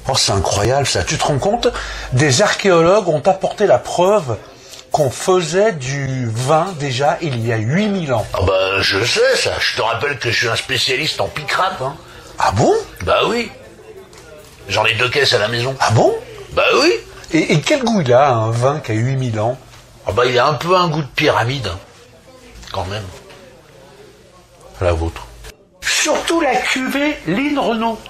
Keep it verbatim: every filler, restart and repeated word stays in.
Oh, c'est incroyable ça. Tu te rends compte? Des archéologues ont apporté la preuve qu'on faisait du vin déjà il y a huit mille ans. Ah bah, je sais ça. Je te rappelle que je suis un spécialiste en picrate, hein. Ah bon? Bah oui. J'en ai deux caisses à la maison. Ah bon? Bah oui. Et, et quel goût il a, un vin qui a huit mille ans? Ah bah, il a un peu un goût de pyramide. Quand même. La vôtre. Surtout la cuvée Line Renault.